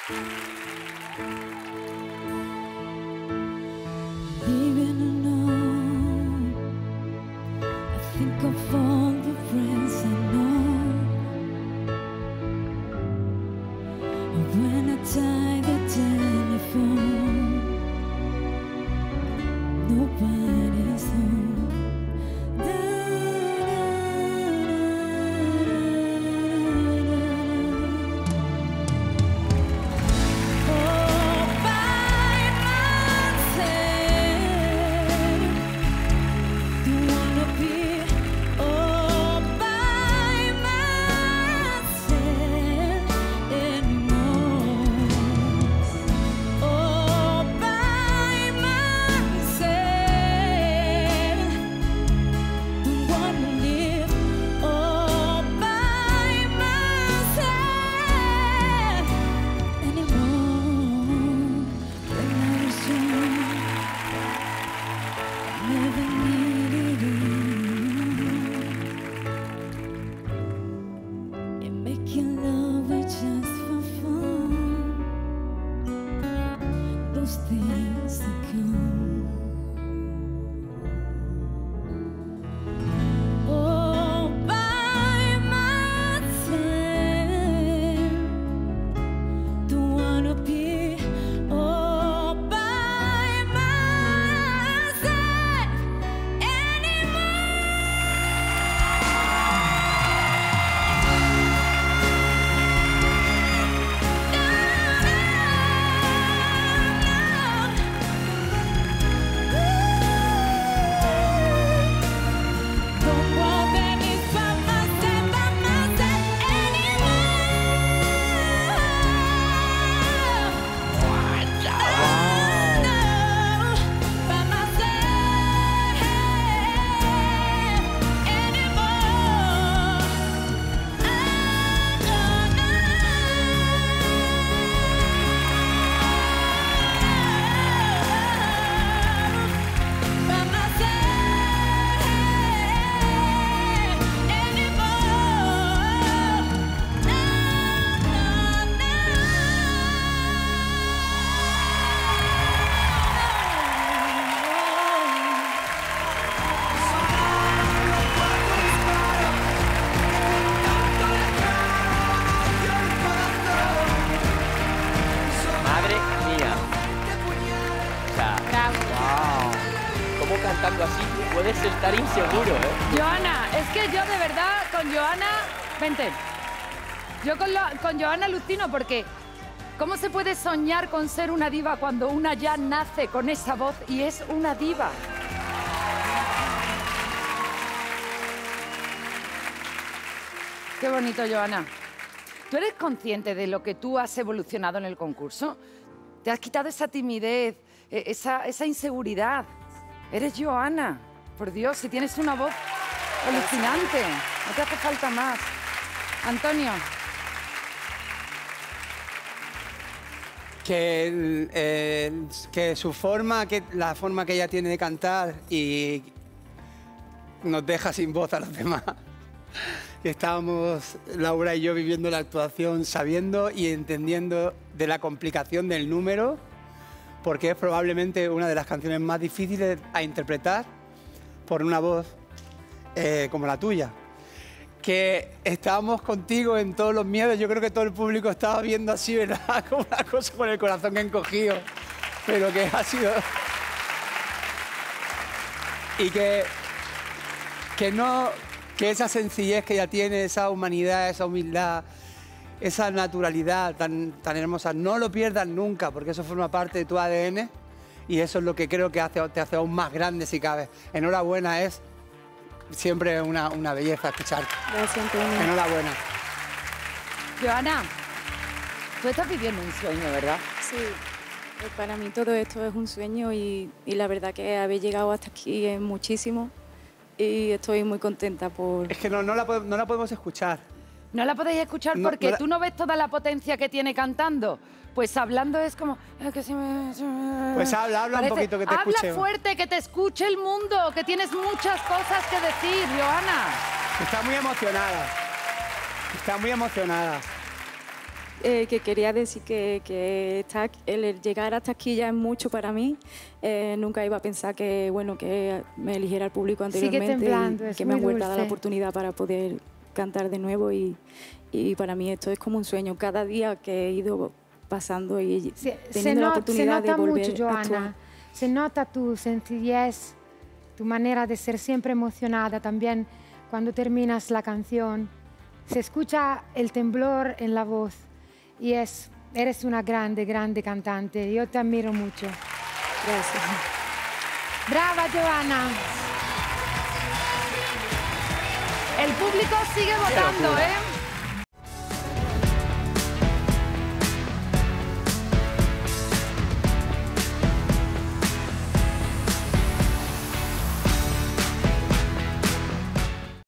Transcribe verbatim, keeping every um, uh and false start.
Living alone, I think of all the friends I know. When I tie the telephone, nobody's home. Cantando así, puedes estar inseguro, ¿eh? Joana, es que yo de verdad con Joana... Vente. Yo con, lo, con Joana alucino porque ¿cómo se puede soñar con ser una diva cuando una ya nace con esa voz y es una diva? Qué bonito, Joana. ¿Tú eres consciente de lo que tú has evolucionado en el concurso? Te has quitado esa timidez, esa, esa inseguridad. Eres Joana, por Dios, si tienes una voz alucinante, no te hace falta más. Antonio. Que, eh, que su forma, que la forma que ella tiene de cantar y nos deja sin voz a los demás. Estábamos, Laura y yo, viviendo la actuación, sabiendo y entendiendo de la complicación del número, porque es probablemente una de las canciones más difíciles a interpretar por una voz eh, como la tuya. Que estábamos contigo en todos los miedos, yo creo que todo el público estaba viendo así, ¿verdad? Como una cosa con el corazón encogido, pero que ha sido... Y que, que, no, que esa sencillez que ella tiene, esa humanidad, esa humildad, esa naturalidad tan, tan hermosa, no lo pierdas nunca, porque eso forma parte de tu A D N y eso es lo que creo que hace, te hace aún más grande si cabe. Enhorabuena, es siempre una, una belleza escucharte. Gracias, Antonio. Enhorabuena. Joana, tú estás viviendo un sueño, ¿verdad? Sí, pues para mí todo esto es un sueño y, y la verdad que haber llegado hasta aquí es muchísimo y estoy muy contenta por... Es que no, no, la, no la podemos escuchar. No la podéis escuchar No, porque no la... tú no ves toda la potencia que tiene cantando. Pues hablando es como... "Es que si me, si me-". Pues habla, habla Parece, un poquito que te habla escuche. Habla fuerte, que te escuche el mundo, que tienes muchas cosas que decir, Joana. Está muy emocionada. Está muy emocionada. Eh, que quería decir que, que está- el llegar hasta aquí ya es mucho para mí. Eh, nunca iba a pensar que, bueno, que me eligiera el público anteriormente temblando, y es que me han muy vuelto a dar la dulce. oportunidad para poder cantar de nuevo y, y para mí esto es como un sueño. Cada día que he ido pasando y Se, se teniendo la not- se oportunidad de nota volver mucho, a actuar. Joana. Se nota tu sencillez, tu manera de ser siempre emocionada. También cuando terminas la canción, se escucha el temblor en la voz. Y es, eres una grande, grande cantante. Yo te admiro mucho. Gracias. Brava, Joana. El público sigue votando, locura. ¿eh?